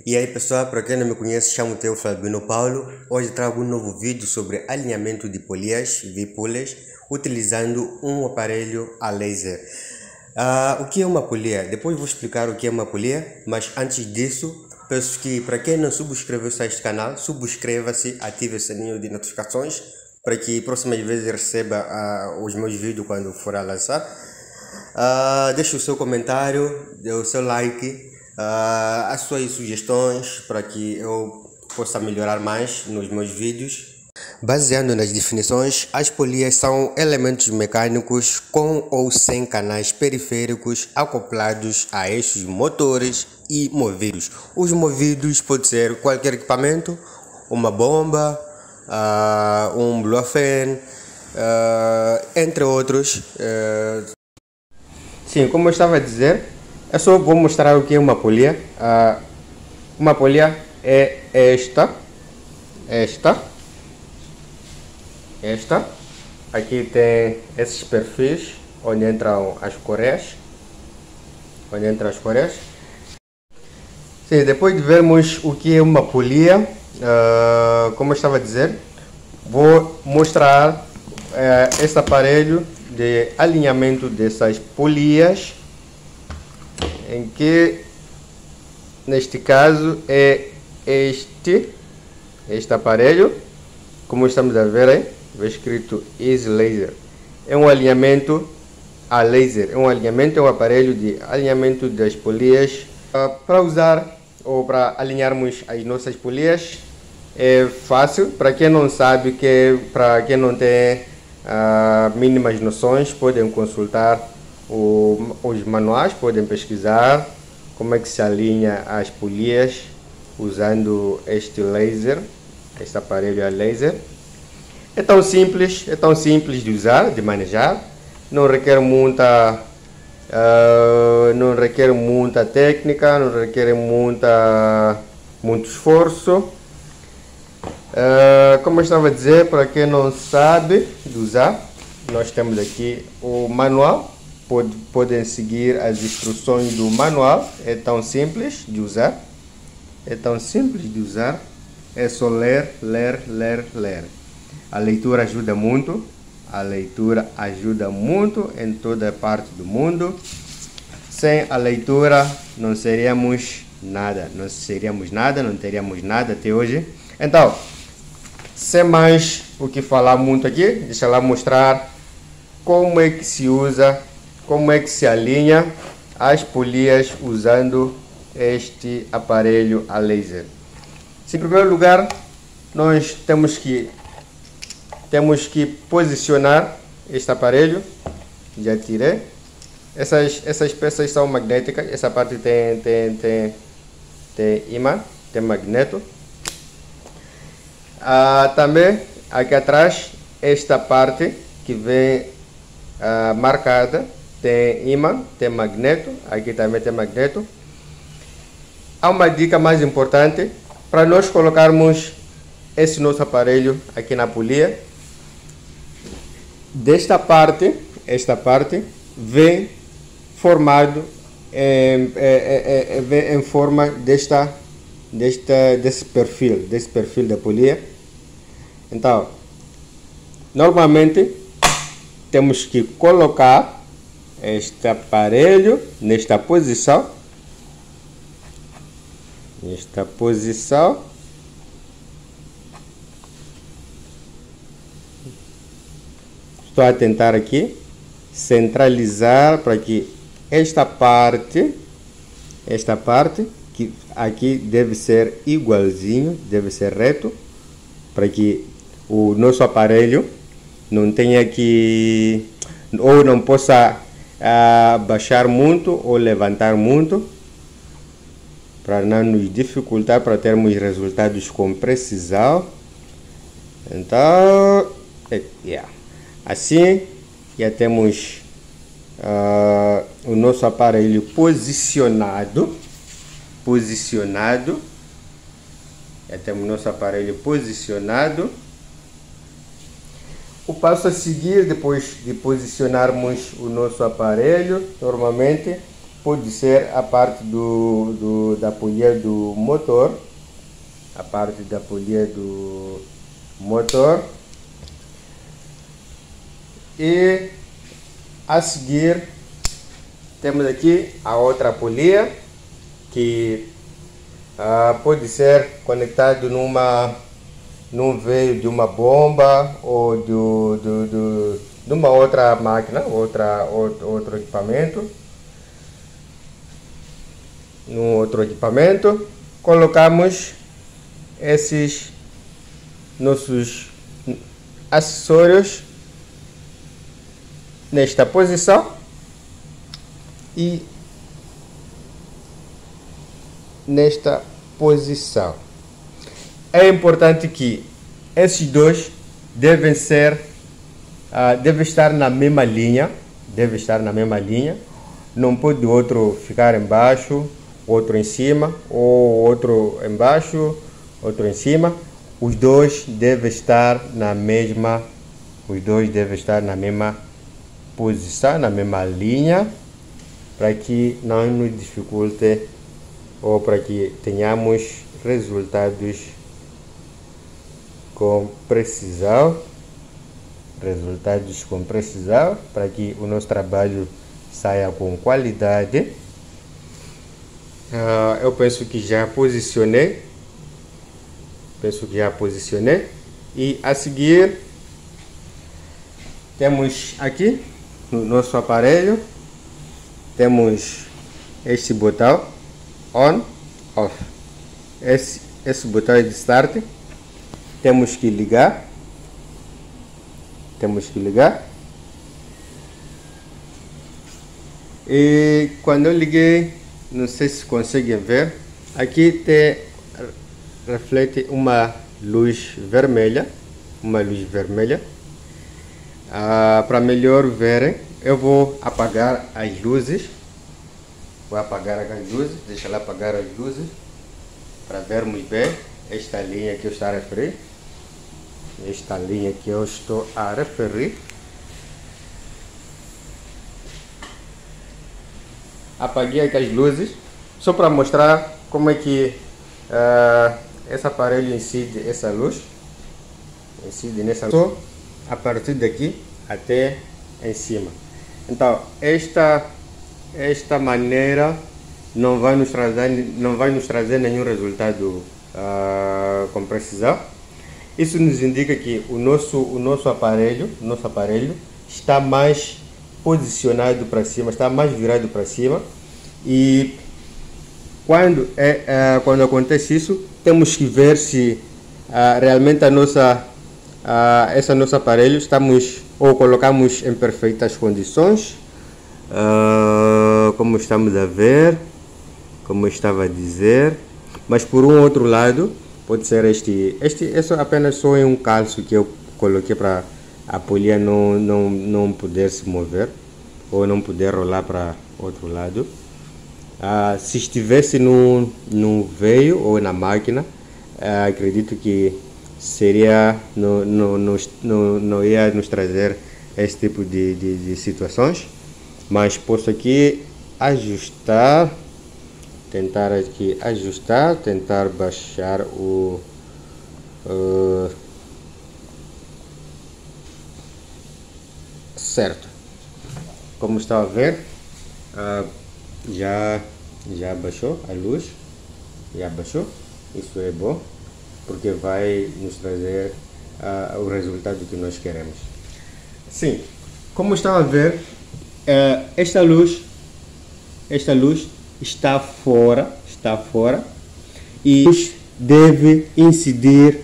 E aí pessoal, para quem não me conhece, chamo Teu Fabino Paulo. Hoje trago um novo vídeo sobre alinhamento de polias, V-polias, utilizando um aparelho a laser. O que é uma polia? Depois vou explicar o que é uma polia, mas antes disso, peço que para quem não subscreveu-se a este canal, subscreva-se, ative o sininho de notificações, para que próximas vezes receba os meus vídeos quando for a lançar. Deixe o seu comentário, dê o seu like, as suas sugestões para que eu possa melhorar mais nos meus vídeos. Baseando nas definições, as polias são elementos mecânicos com ou sem canais periféricos acoplados a eixos motores e movidos. Os movidos pode ser qualquer equipamento, uma bomba, um blower fan, entre outros. Sim, como eu estava a dizer, eu só vou mostrar o que é uma polia. Uma polia é esta. Aqui tem esses perfis onde entram as coreias. Sim, depois de vermos o que é uma polia, como eu estava a dizer, vou mostrar esse aparelho de alinhamento dessas polias, em que neste caso é este aparelho, como estamos a ver aí, vê escrito Easy Laser. É um alinhamento a laser, é um aparelho de alinhamento das polias para usar ou para alinharmos as nossas polias. É fácil, para quem não sabe, para quem não tem mínimas noções, podem consultar os manuais, podem pesquisar como é que se alinha as polias usando este laser, este aparelho a laser. É tão simples de usar, de manejar, não requer muita técnica, não requer muito esforço. Como eu estava a dizer, para quem não sabe de usar, nós temos aqui o manual. Podem seguir as instruções do manual. É tão simples de usar. É só ler. A leitura ajuda muito. Em toda parte do mundo. Sem a leitura não teríamos nada até hoje. Então, sem mais o que falar muito aqui, deixa lá mostrar como é que se usa, como é que se alinha as polias usando este aparelho a laser. Em primeiro lugar, nós temos que posicionar este aparelho. Já tirei. Essas peças são magnéticas. Essa parte tem imã, tem magneto. Também aqui atrás, esta parte que vem marcada tem imã, tem magneto. Aqui também tem magneto. Há uma dica mais importante para nós colocarmos esse nosso aparelho aqui na polia. Esta parte vem formado em forma desse perfil da polia. Então, normalmente temos que colocar este aparelho nesta posição. Estou a tentar aqui centralizar para que esta parte que aqui deve ser igualzinho, deve ser reto, para que o nosso aparelho não tenha que, ou não possa baixar muito ou levantar muito, para não nos dificultar para termos resultados com precisão. Então, assim já temos o nosso aparelho posicionado. Já temos o nosso aparelho posicionado. O passo a seguir, depois de posicionarmos o nosso aparelho, normalmente pode ser a parte da polia do motor, a parte da polia do motor, e a seguir temos aqui a outra polia que pode ser conectado num veio de uma bomba ou de uma outra máquina, outro equipamento. Num outro equipamento, colocamos esses nossos acessórios nesta posição e nesta posição. É importante que esses dois devem estar na mesma linha, não pode outro ficar embaixo, outro em cima, ou outro embaixo, outro em cima. Os dois devem estar na mesma posição, na mesma linha, para que não nos dificulte ou para que tenhamos resultados com precisão, para que o nosso trabalho saia com qualidade. Eu penso que já posicionei, e a seguir temos aqui no nosso aparelho, temos este botão on, off. Esse botão é de start, temos que ligar, e quando eu liguei, não sei se conseguem ver, aqui reflete uma luz vermelha, para melhor verem, eu vou apagar as luzes, deixa lá apagar as luzes, para vermos bem esta linha que eu estou a referir, Apaguei aqui as luzes, só para mostrar como é que esse aparelho incide essa luz, só a partir daqui até em cima. Então esta maneira não vai nos trazer nenhum resultado com precisão. Isso nos indica que o nosso aparelho está mais posicionado para cima, está mais virado para cima, e quando acontece isso, temos que ver se realmente esse nosso aparelho colocamos em perfeitas condições, como estamos a ver, como eu estava a dizer. Mas por um outro lado, pode ser este apenas só é um calço que eu coloquei para a polia não poder se mover ou não poder rolar para outro lado. Se estivesse no veio ou na máquina, acredito que não ia nos trazer esse tipo de situações. Mas posso aqui tentar baixar o certo. Como está a ver, já baixou a luz, isso é bom, porque vai nos trazer o resultado que nós queremos. Sim, como estão a ver, esta luz está fora, e deve incidir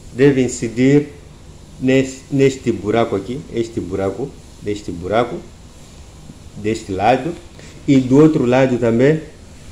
neste buraco aqui, deste lado, e do outro lado também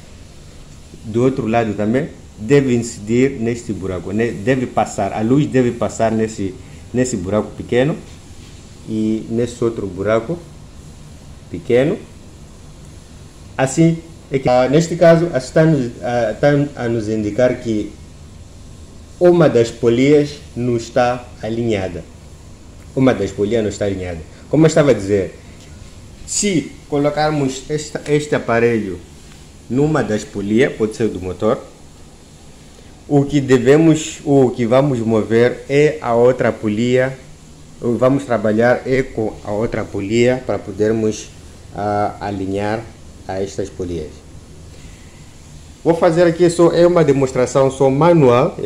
deve incidir neste buraco, a luz deve passar nesse buraco pequeno e nesse outro buraco pequeno. Assim é que, neste caso, está a nos indicar que uma das polias não está alinhada. Como eu estava a dizer, Se colocarmos este aparelho numa das polias, pode ser do motor, o que vamos mover é a outra polia, vamos trabalhar com a outra polia para podermos alinhar a estas polias. Vou fazer aqui uma demonstração só manual,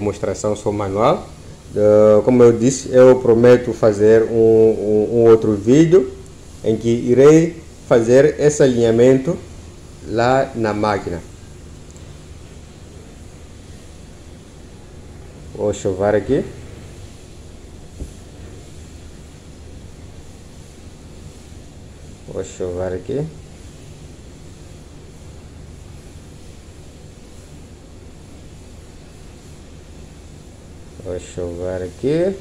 como eu disse, eu prometo fazer um outro vídeo em que irei fazer esse alinhamento lá na máquina. Vou chover aqui. Vou chover aqui. Vou chover aqui.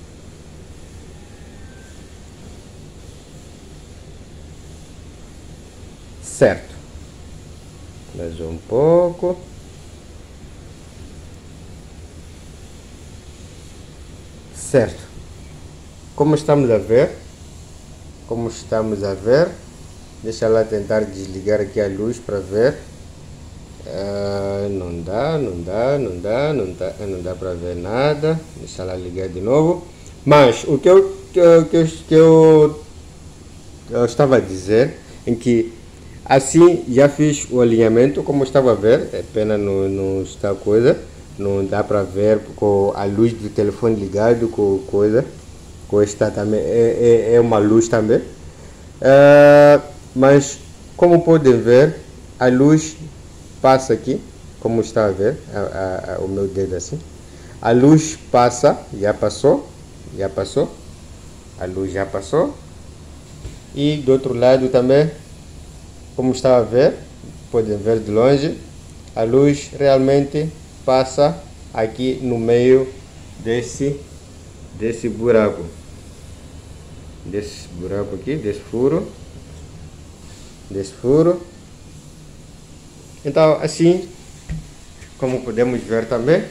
Certo. Mais um pouco. Certo. Como estamos a ver, deixa lá tentar desligar aqui a luz para ver. Não dá para ver nada. Deixa lá ligar de novo. Mas o que eu estava a dizer é que assim já fiz o alinhamento, como estava a ver. É pena não está coisa, não dá para ver com a luz do telefone ligado, com coisa. Com esta também é uma luz também. Mas como podem ver, a luz passa aqui, como está a ver, o meu dedo assim. A luz passa, já passou, a luz já passou. E do outro lado também, como está a ver, podem ver de longe, a luz realmente passa aqui no meio desse buraco. Desse buraco aqui, desse furo. Então, assim, como podemos ver também,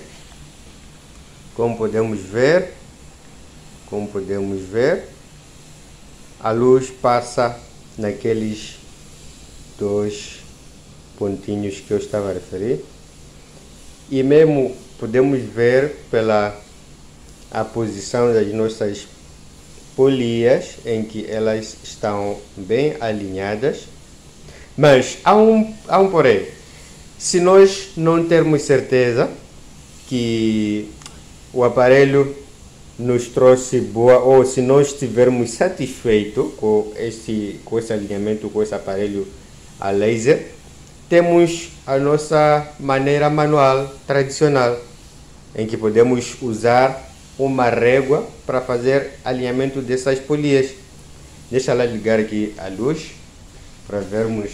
a luz passa naqueles dois pontinhos que eu estava a referir. E mesmo podemos ver pela a posição das nossas polias, em que elas estão bem alinhadas. Mas há um porém. Se nós não termos certeza que o aparelho nos trouxe boa, ou se nós estivermos satisfeitos com esse alinhamento, com esse aparelho a laser, temos a nossa maneira manual tradicional, em que podemos usar uma régua para fazer alinhamento dessas polias. Deixa lá ligar aqui a luz para vermos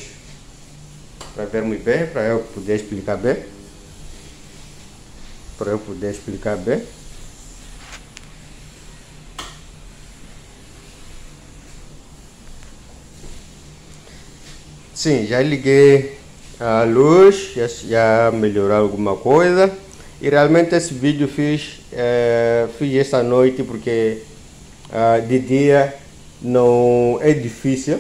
bem, para eu poder explicar bem. Sim, já liguei a luz, já melhorou alguma coisa. E realmente esse vídeo fiz esta noite porque de dia não é difícil,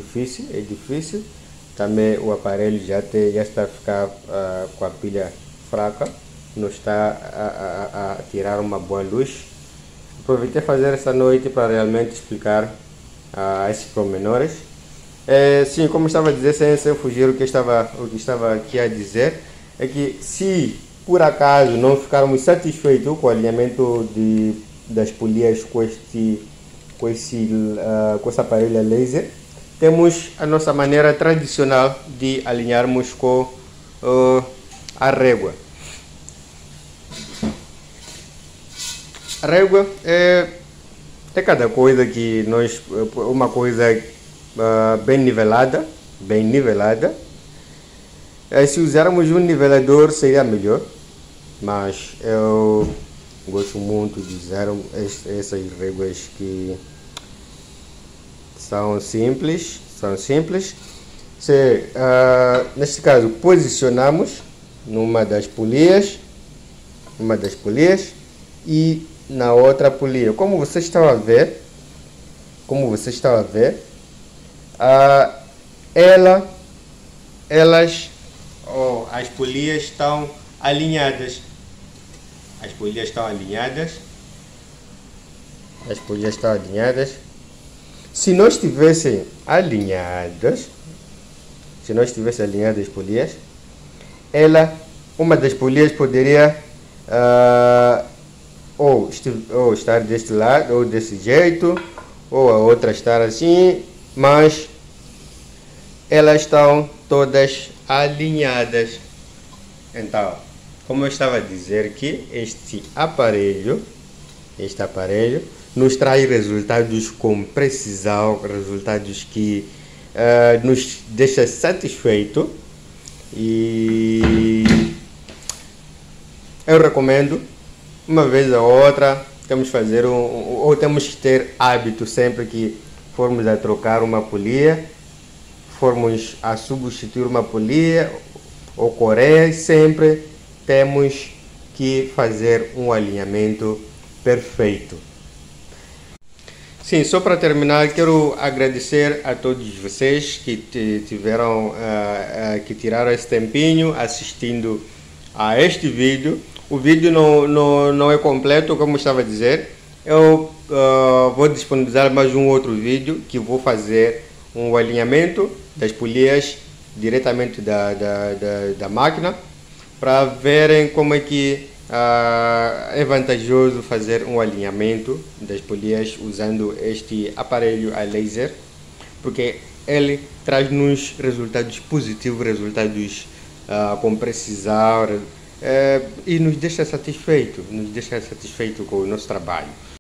Também o aparelho já está a ficar com a pilha fraca, não está a tirar uma boa luz. Aproveitei fazer essa noite para realmente explicar esses pormenores. Sim, como estava a dizer, sem fugir o que estava aqui a dizer, é que se por acaso não ficarmos satisfeitos com o alinhamento das polias com esse aparelho a laser, temos a nossa maneira tradicional de alinharmos com a régua. A régua é cada coisa que uma coisa bem nivelada. Se usarmos um nivelador seria melhor, mas eu gosto muito de usar essas réguas que são simples. Neste caso, posicionamos numa das polias e na outra polia. Como você estava a ver, As polias estão alinhadas. As polias estão alinhadas. As polias estão alinhadas. Se não estivessem alinhadas, as polias, uma das polias poderia ou estar deste lado, ou desse jeito, ou a outra estar assim, mas elas estão todas alinhadas. Então, como eu estava a dizer, que este aparelho nos traz resultados com precisão, resultados que nos deixa satisfeito, e eu recomendo. Uma vez ou outra temos que fazer ou temos que ter hábito sempre que formos a trocar uma polia, formos a substituir uma polia ou correia, sempre temos que fazer um alinhamento perfeito. Sim, só para terminar, quero agradecer a todos vocês que que tiraram esse tempinho assistindo a este vídeo. O vídeo não é completo, como estava a dizer. Eu vou disponibilizar mais um outro vídeo que vou fazer um alinhamento das polias diretamente da máquina, para verem como é que é vantajoso fazer um alinhamento das polias usando este aparelho a laser, porque ele traz-nos resultados positivos, resultados com precisão, e nos deixa satisfeito com o nosso trabalho.